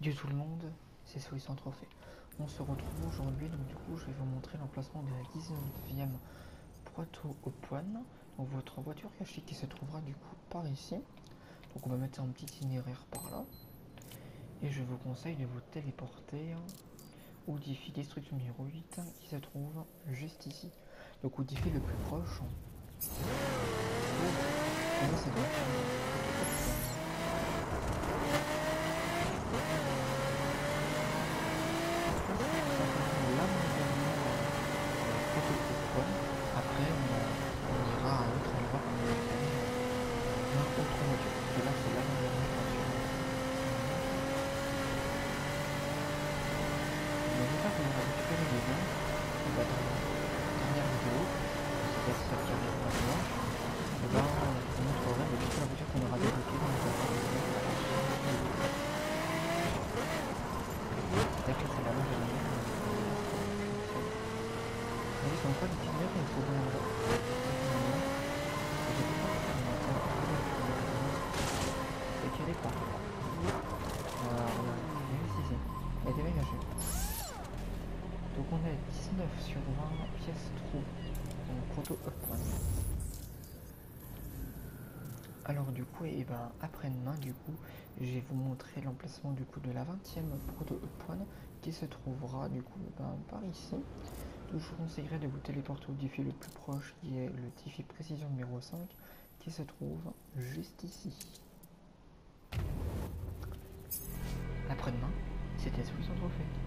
Du tout le monde, c'est Solution Trophée. On se retrouve aujourd'hui, donc du coup je vais vous montrer l'emplacement de la 19e Poitou au Poine. Donc votre voiture cachée qui se trouvera du coup par ici. Donc on va mettre un petit itinéraire par là. Et je vous conseille de vous téléporter au défi destruction numéro 8 qui se trouve juste ici. Donc au défi le plus proche. Pour cette voiture. Après, on ira à un autre endroit pour une autre voiture. Parce que là, c'est l'avant-dernière voiture. N'hésitez pas à venir récupérer les gens. Dans la dernière vidéo, c'est celle qui arrive maintenant. Et ben, je vous montrerai toute la voiture qu'on aura débloquée dans les affaires. C'est-à-dire que c'est l'avant-dernière. Vous sont quoi les petits mecs, il faut bien là. C'est quel est pas. Voilà, juste ici. Elle était dégagée. Donc on est 19 sur 20 pièces trou en proto up one. Alors du coup, et ben après-demain du coup, je vais vous montrer l'emplacement du coup de la 20e proto up one qui se trouvera du coup par ici. Je vous conseillerais de vous téléporter au défi le plus proche qui est le défi précision numéro 5 qui se trouve juste ici. Après-demain, c'était Solution Trophée.